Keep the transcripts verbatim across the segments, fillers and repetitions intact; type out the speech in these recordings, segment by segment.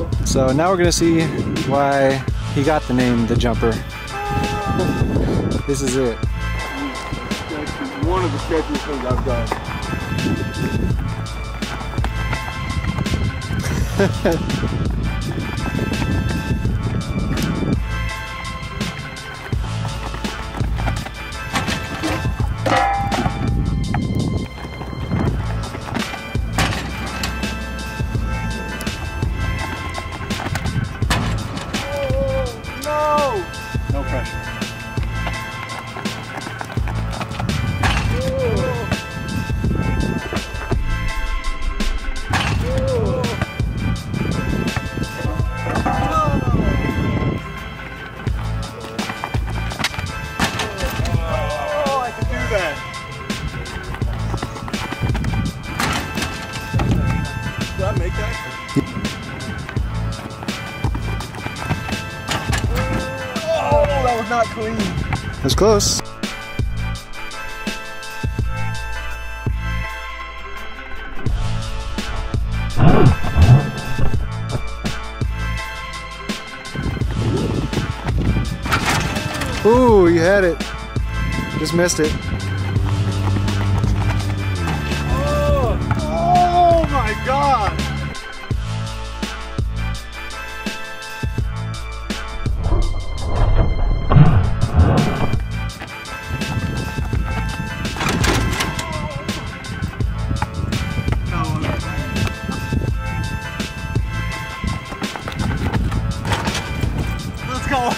So now we're gonna see why he got the name The Jumper. This is it. One of the sketchiest things I've done. No pressure. Oh, I can do that. Did I make that? Oh, that was not clean. That's close. Ooh, you had it. Just missed it. Oh, oh my God. Let's go.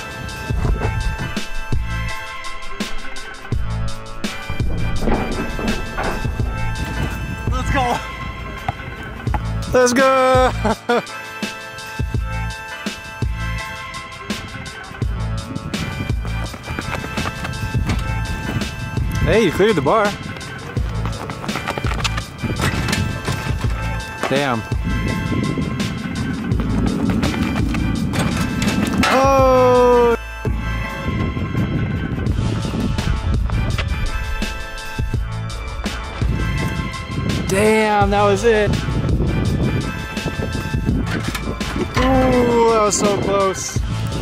Let's go. Let's go. Hey, you cleared the bar. Damn. Oh! Damn, that was it. Ooh, that was so close.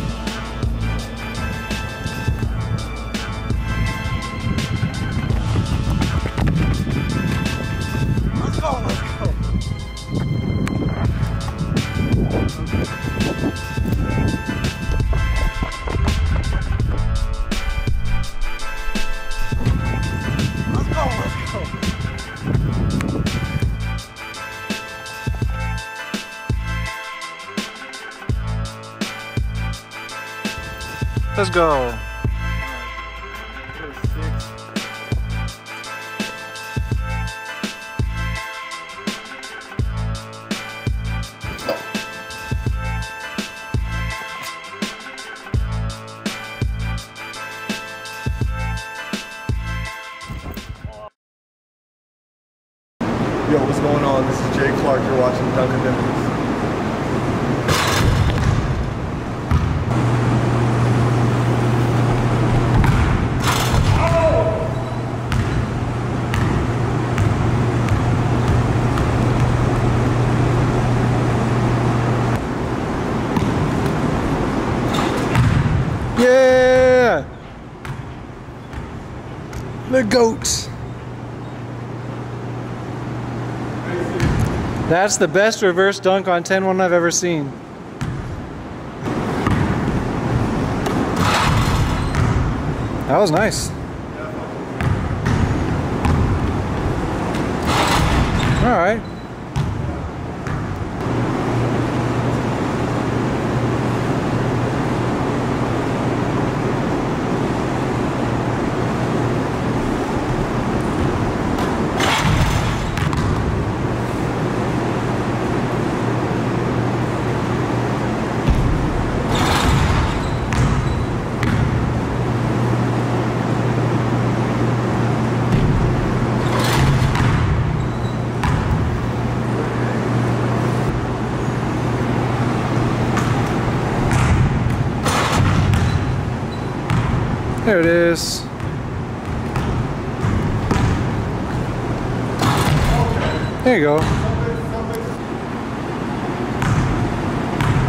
Let's go, let's go. Let's go, let's go. Let's go. Yo, what's going on? This is Jay Clark. You're watching Dunkademics. Yeah! The goat. That's the best reverse dunk on ten one I've ever seen. That was nice. All right. There it is. There you go.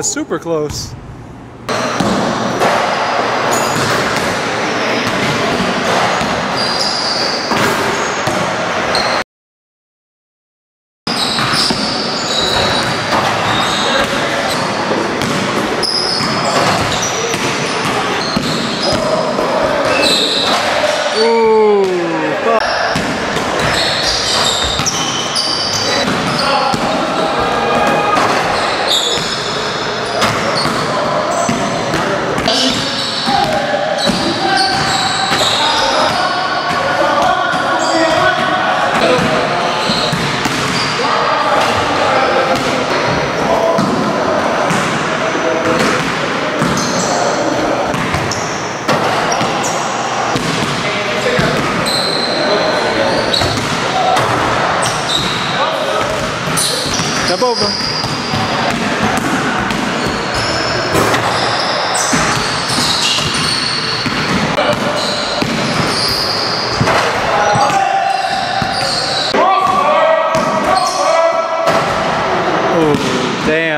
was super close. Jump over. Oh, damn.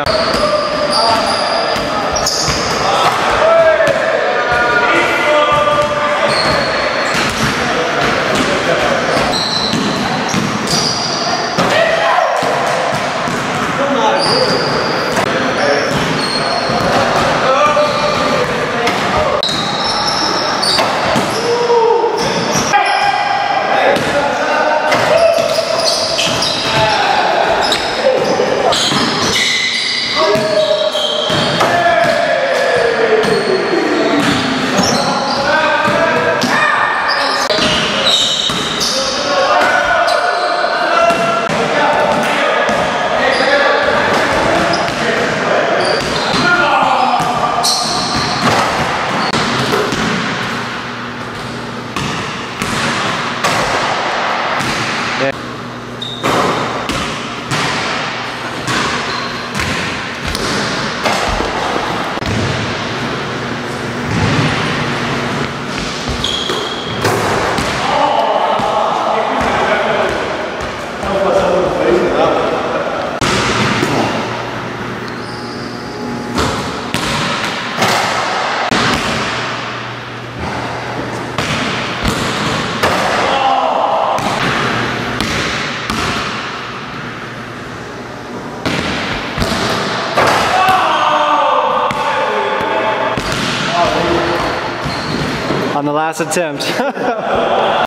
On the last attempt.